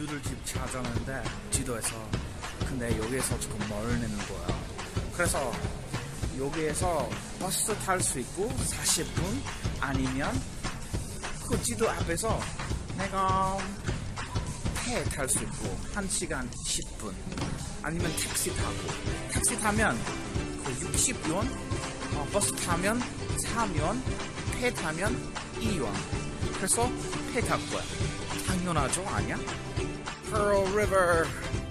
누들 집 찾았는데 지도에서. 근데 여기에서 조금 멀리는 거야. 그래서 여기에서 버스 탈 수 있고 40분 아니면 그 지도 앞에서 내가 배 탈 수 있고 1시간 10분 아니면 택시 타면 그 60원, 버스 타면 3원, 배 타면 2원. 그래서 배 탈 거야. 당연하죠? 아니야? Pearl River.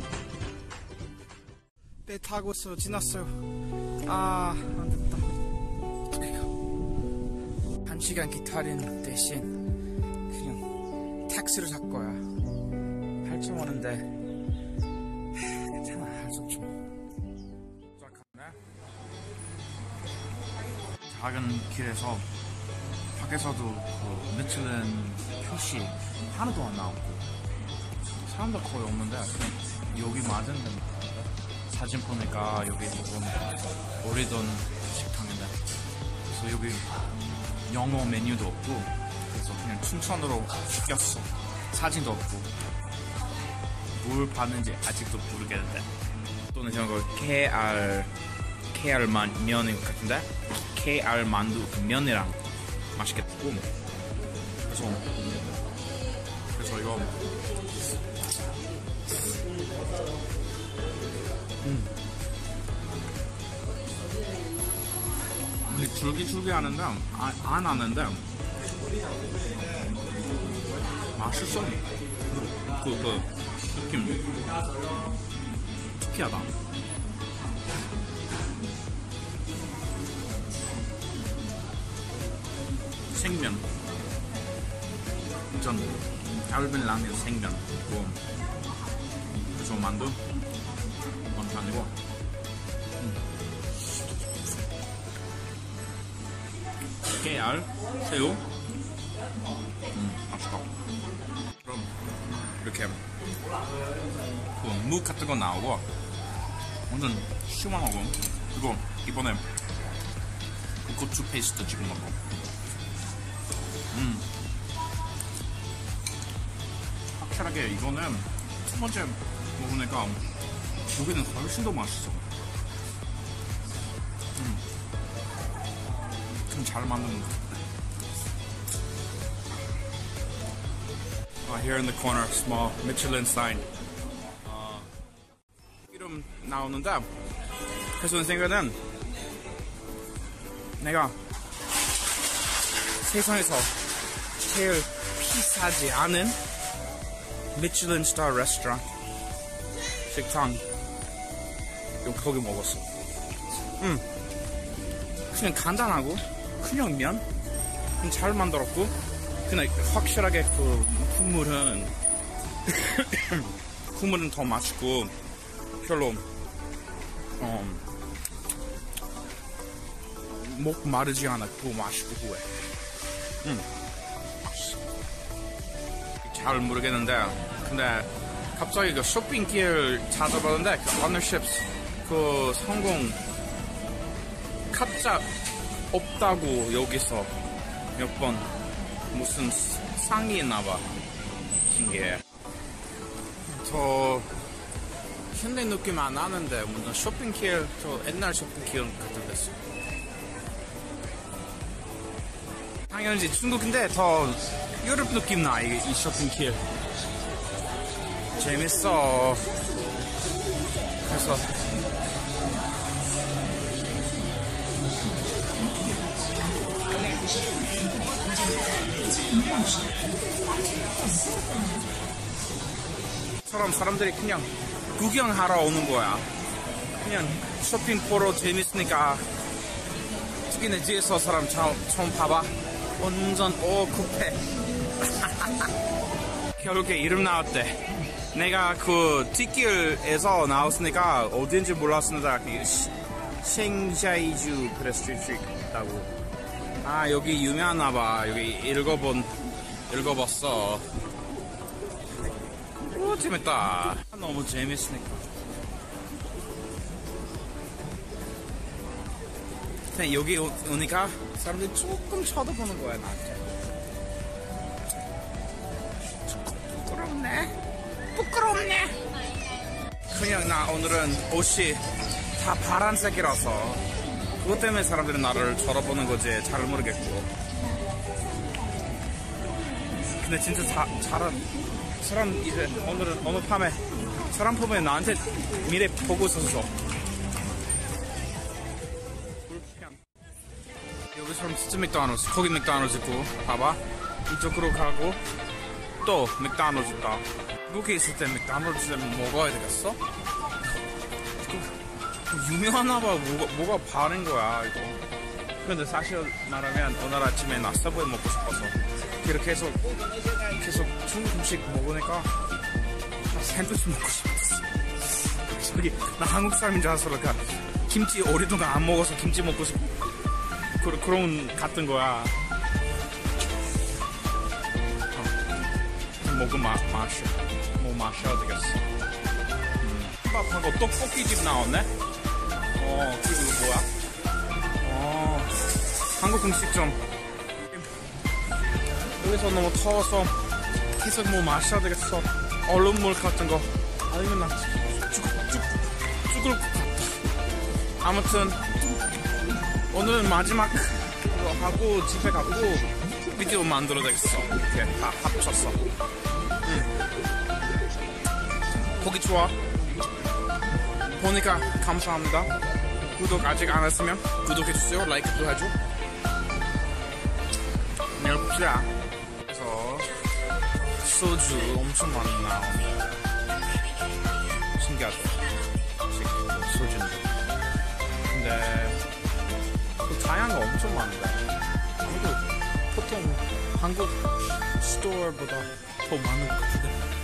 배 타고서 지났어요. 안 됐다. 어떡해. 1시간 기다린 대신 그냥 택시를 살 거야. 8,000원인데 괜찮아. 할 수 없죠. 작은 길에서 밖에서도 그 미슐린 표시 하나도 안 나오고 사람도 거의 없는데 여기 맞은 데 사진 보니까 여기 조금 오래된 식당인데 그래서 여기 영어 메뉴도 없고 그래서 그냥 춘천으로 시켰어. 사진도 없고 뭘 봤는지 아직도 모르겠는데 또는 저런 거 KR 면인 것 같은데 KR 만두 그 면이랑 맛있겠고 그래서 이거 줄기줄기하는데 안 하는데 맛있어. 그 느낌 특이하다. 생면 전 알빈 라면 생면 있고 그래서 만두 원판이고 깨알 새우 맛있다. 그럼 이렇게 그 무 같은 거 나오고 완전 시원하고 그리고 이번에 고추 페이스트 찍은 거 확실하게 이거는 첫 번째 먹으니까 여기는 훨씬 더 맛있어. 좀 잘 만드는 것 같아. Here in the corner, small Michelin sign. 이름 나오는데 그래서 생각은 내가 세상에서 제일 비싸지 않은 미슐린 스타 레스토랑 식당 거기 먹었어. 그냥 간단하고 그냥 면 그냥 잘 만들었고 그냥 확실하게 그 국물은 더 맛있고 별로 목 마르지 않았고 맛있고 후회. 잘 모르겠는데 근데 갑자기 그 쇼핑길 찾아봤는데 그 오너십스 그 성공 가짜 없다고 여기서 몇 번 무슨 상이 있나봐. 신기해. 저 현대 느낌 안 나는데 무슨 쇼핑길 저 옛날 쇼핑길 같은 데서 당연히 중국인데 더 유럽 느낌 나. 이 쇼핑길 재밌어. 그래서 사람들이 그냥 구경하러 오는 거야. 그냥 쇼핑 보러 재밌으니까. 특히나 뒤에서 사람 처음 봐봐. 완전 급해. 결국에 이름 나왔대. 내가 그 뒷길에서 나왔으니까 어딘지 몰랐으니까 셴자이주 프레스트리트 있다고. 여기 유명하나봐. 여기 읽어봤어. 오, 재밌다. 너무 재밌으니까. 그냥 여기 오니까 사람들이 조금 쳐다보는 거야, 나한테. 부끄럽네? 그냥 나 오늘은 옷이 다 파란색이라서 그것 때문에 사람들이 나를 쳐다보는 거지 잘 모르겠고. 근데 진짜 사람 이제 오늘 밤에 사람 보면 나한테 미래 보고 있었어. 여기처럼 진짜 맥도날드, 거기 맥도날드 있고, 봐봐. 이쪽으로 가고, 또 맥도날드 있다. 미국에 있을 때 맥도날드 먹어야 되겠어? 유명하나 봐. 뭐가 바른 거야, 이거. 근데 사실 말하면 오늘 아침에 나 서브웨이 먹고 싶어서. 이렇게 계속 중국 음식 먹으니까 나 샌드위치 먹고 싶었어. 저기, 나 한국 사람인 줄 알아서 그러니까 김치 오랫동안 안 먹어서 김치 먹고 싶어. 그런 같은 거야. 먹으면 마셔야 되겠어. 밥하고 떡볶이집 나왔네? 그리고 이거 뭐야? 한국 음식점. 여기서 너무 더워서 계속 뭐 마셔야 되겠어. 얼음물 같은 거. 아니면 나 죽을 것 같다. 아무튼 오늘은 마지막 그거 하고 집에 가고 비디오 만들어 되겠어. 이렇게 다 합쳤어. 보기 좋아. 보니까 감사합니다. 구독 아직 안 했으면 구독해주세요. 라이크도 해줘. 내일 봅시다. 그래서 소주 엄청 많이 나오네. 신기하죠? 소주인데. 근데 다양한 거 엄청 많은데. 보통 한국 스토어보다 더 많은 것 같은데.